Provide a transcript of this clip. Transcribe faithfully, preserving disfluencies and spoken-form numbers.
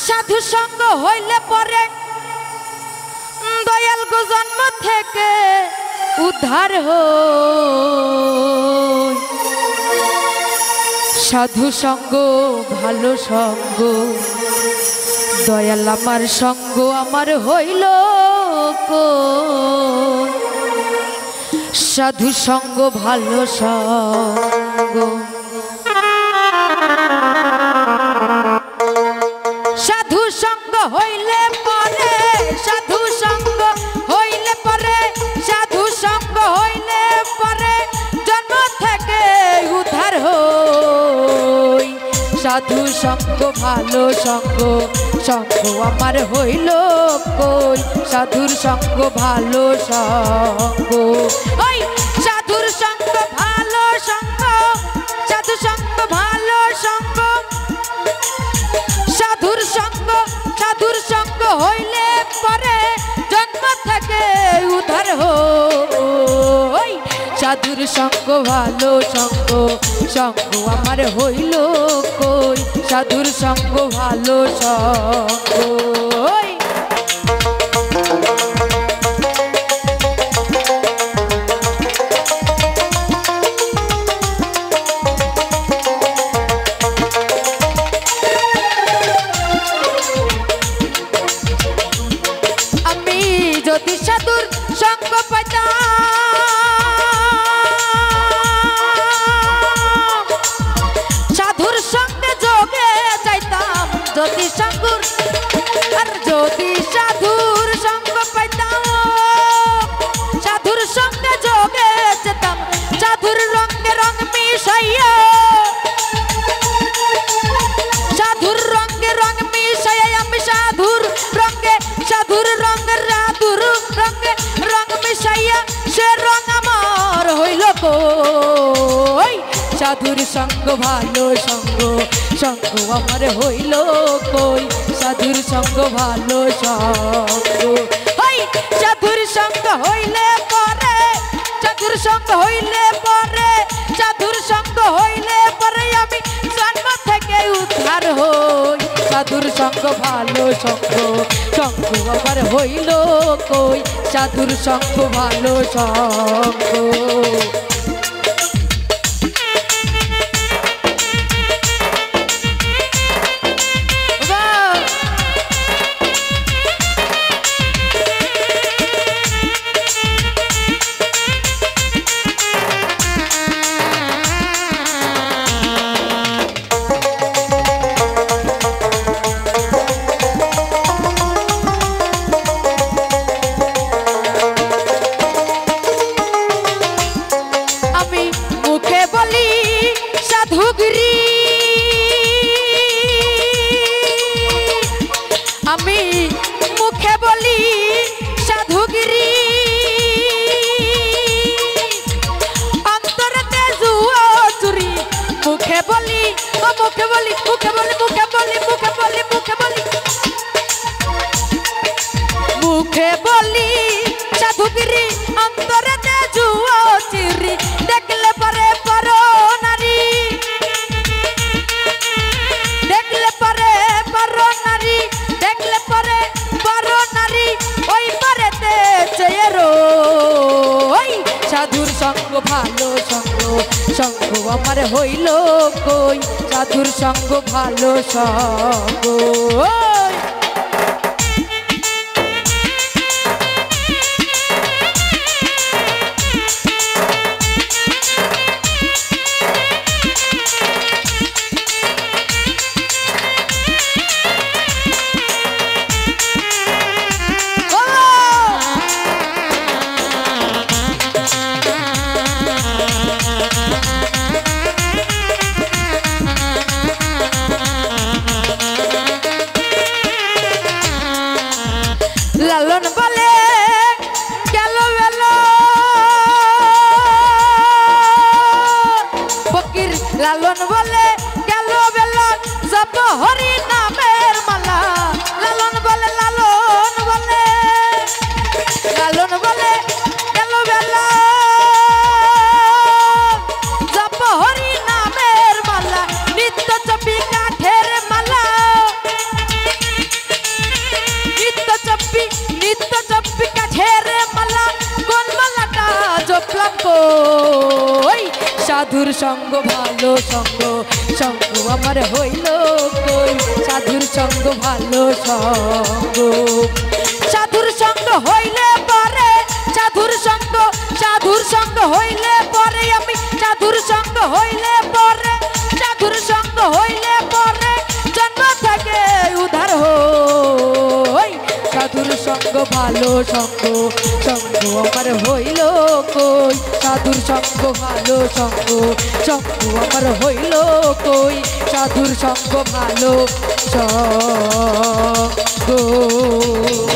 সাধু সঙ্গ হইলে পরে দয়াল গো জন্ম থেকে উদ্ধার হয়। সাধু সঙ্গ ভালো সঙ্গ দয়াল আমার সঙ্গ আমার হইল কই। সাধু সঙ্গ ভালো সঙ্গ সাধু সঙ্গ হইলে পরে সাধু সঙ্গ হইলে পরে সাধু সঙ্গ হইলে পরে জন্ম থেকে উদ্ধার হই। সাধু সঙ্গ ভালো সঙ্গ সঙ্গ আমার হইল কই। সাধুর সঙ্গ ভালো সঙ্গ ওই সাধুর সঙ্গ ভালো সঙ্গ সাধু সঙ্গ ভালো সঙ্গ সাধুর সঙ্গ সাধুর সঙ্গ হইলে পরে জন্ম থেকে উদ্ধার হই। সাধুর সঙ্গ ভালো সঙ্গ সঙ্গ আমার হইল কই। সাধুর সঙ্গ ভালো সঙ্গ আমি যদি সাধুর সঙ্গ পাইতাম সাধুর সঙ্গে যোগে যাইতাম যদি সাধুর আর যদি সাধুর সঙ্গ পাইতাম সাধুর সঙ্গে যোগে যেতাম সাধুর রঙে রঙ মিশাইয়া সাধুর রঙে রঙ মিশাইয়া আমি সাধুর রঙে সাধুর রঙের রাধুর রঙে রঙ মিশাইয়া সে রঙ আমার হইল কই। সাধুর সঙ্গ ভালো সঙ্গ সঙ্গ আমার হইল কই। সাধুর সঙ্গ ভালো সঙ্গ ওই সাধুর সঙ্গ হইলে পরে সাধুর সঙ্গ হইলে পরে সাধুর সঙ্গ হইলে পরে আমি জন্ম থেকে উদ্ধার হই। সাধুর সঙ্গ ভালো সঙ্গ সঙ্গ আমার হইল কই। সাধুর সঙ্গ ভালো সঙ্গ আমি মুখে বলি সাধুগিরি অন্তরেতে জুয়া চুরি মুখে বলি ও মুখে বলি মুখে বলি মুখে বলি মুখে বলি মুখে বলি মুখে বলি সাধুগিরি অন্তরেতে জুয়া চুরি দেখলে পরে পর নারী দেখলে পরে পর নারী দেখলে পরে পর নারী ওই পরেতে চেয়ে রই। সাধুর সঙ্গ ভালো সঙ্গ সঙ্গ আমার হইল কই। সাধুর সঙ্গ ভালো সঙ্গ লালন বলে গেল গেল ফকির লালন বলে গেল গেল জপ হরি নামের মালা লালন বলে লালন বলে লালন বলে গেল গেল জপ হরি নামের মালা নিত্য চপি কাঠের মালা সাধুর সঙ্গ ভালো সঙ্গ সঙ্গ আমার হইল কই সাধুর সঙ্গ ভালো সঙ্গ সাধুর সঙ্গ হইলে পরে সাধুর সঙ্গ সাধুর সঙ্গ হইলে পরে আমি সাধুর সঙ্গ হইলে পরে সাধুর সঙ্গ হইলে পরে জন্ম থেকে উদ্ধার হই সাধুর সঙ্গ ভালো সঙ্গ সঙ্গ আমার হইল কই সাধুর সঙ্গ ভালো সঙ্গ সঙ্গ আমার হইল কই সাধুর সঙ্গ ভালো সঙ্গ